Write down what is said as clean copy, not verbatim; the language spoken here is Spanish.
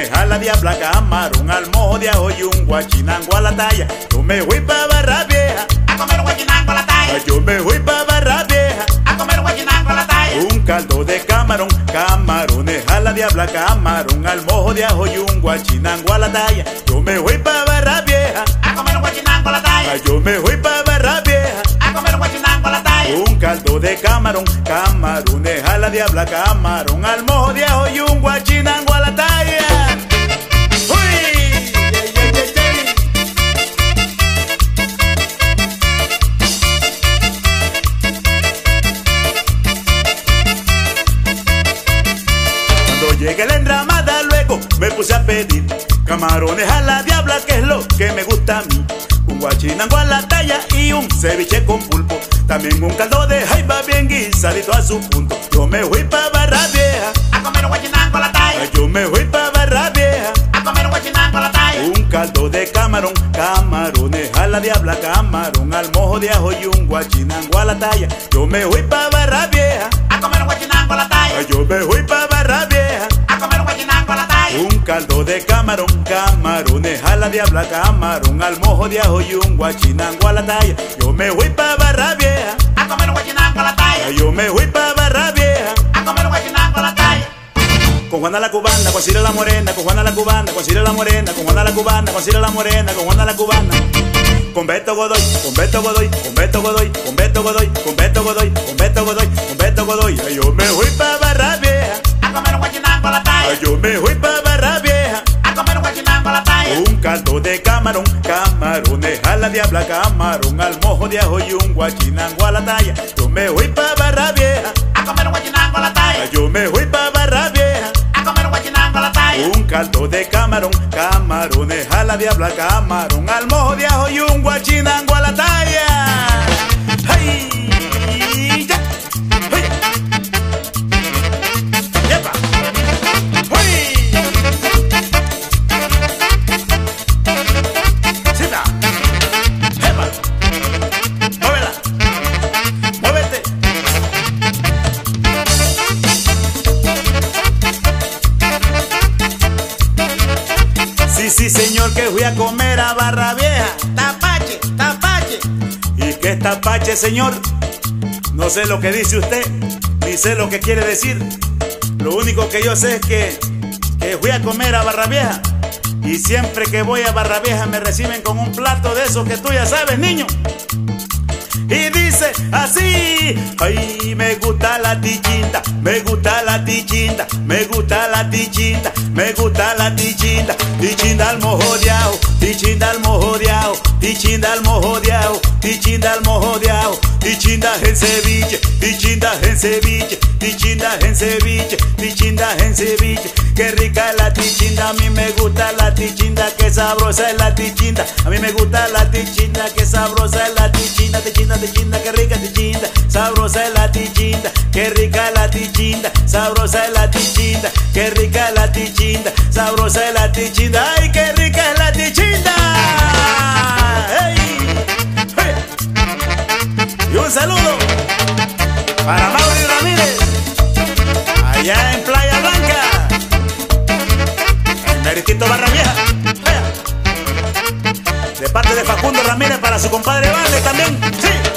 camarones a la diabla, camarón al mojo de ajo y un guachinango a la talla. Yo me voy pa' Barra Vieja a comer un guachinango a la talla. Yo me voy pa' Barra Vieja a comer un guachinango a la talla. Un caldo de camarón, camarones a la diabla, camarón al mojo de ajo y un guachinango a la talla. Yo me voy pa' Barra Vieja a comer un guachinango a la talla. Yo me voy pa' Barra Vieja a comer un guachinango a la talla. Un caldo de camarón, camarones a la diabla, camarón al mojo de ajo y un guachinango a la talla. Llegué la enramada, luego me puse a pedir camarones a la diabla, que es lo que me gusta a mí. Un guachinango a la talla y un ceviche con pulpo. También un caldo de jaiba bien guisadito a su punto. Yo me voy pa' Barra Vieja a comer un guachinango a la talla. Yo me voy pa' Barra Vieja a comer un guachinango a la talla. Un caldo de camarón, camarones a la diabla, camarón al mojo de ajo y un guachinango a la talla. Yo me voy pa' Barra Vieja a comer un guachinango a la talla. Yo me voy pa' Barra Vieja a comer un guachinango a la talla. Un caldo de camarón, camarones a la diabla, camarón al mojo de ajo y un guachinango a la talla. Yo me voy pa' Barra Vieja a comer un guachinango a la talla. Yo me voy pa' Barra Vieja a comer un guachinango a la talla. Con Juana la cubana, con Cira la morena, con Juana la cubana, con Cira la morena, con Juana la cubana, con Cira la morena, con Juana la cubana. Con Beto Godoy, con Beto Godoy, con Beto Godoy, con Beto Godoy, con Beto Godoy, con Beto Godoy, con Beto Godoy. Yo me voy pa' Barra Vieja a comer un guachinango a la talla. Yo me voy pa' Barra Vieja a comer un guachinango a la talla. Un caldo de camarón, camarones a la diabla, camarón al mojo de ajo y un guachinango a la talla. Yo me voy pa' Barra Vieja a comer un guachinango a la talla. Yo me voy pa' Barra Vieja a comer un guachinango a la talla. Un caldo de camarón, camarones a la diabla, camarón al mojo de ajo y un guachinango a la talla. ¡Hey! ¡Ya! ¡Hey! ¡Yepa! ¡Hey! ¡Sita! ¡Yepa! ¡Muévela! ¡Muévete! Sí, señor, que fui a comer a Barra Vieja. Tapache, tapache. ¿Y qué es tapache, señor? No sé lo que dice usted, ni sé lo que quiere decir. Lo único que yo sé es que fui a comer a Barra Vieja. Y siempre que voy a Barra Vieja me reciben con un plato de esos que tú ya sabes, niño. Y dice así: ay, me gusta la tichinta, me gusta la tichinta, me gusta la tichinta, me gusta la tichinta. Tichinta al mojo de ajo, tichinta al mojo de ajo, tichinta al mojo de ajo, tichinta al mojo de ajo. Tichinta en ceviche, tichinta en ceviche, tichinta en ceviche, tichinta en ceviche. Qué rica es la tichinta, a mí me gusta la tichinta, qué sabrosa es la tichinta. A mí me gusta la tichinta, qué sabrosa es la tichinta, tichinta, tichinta, qué rica tichinta, sabrosa es la tichinta, qué rica es la tichinta, sabrosa es la tichinta, qué rica es la tichinta, sabrosa es la tichinta, ay, qué rica es la tichinta. ¡Hey! ¡Hey! Y un saludo para Mauri Ramírez, allá en Playa Blanca, en Meritito Barra Vieja. De parte de Facundo Ramírez para su compadre Vale también. Sí.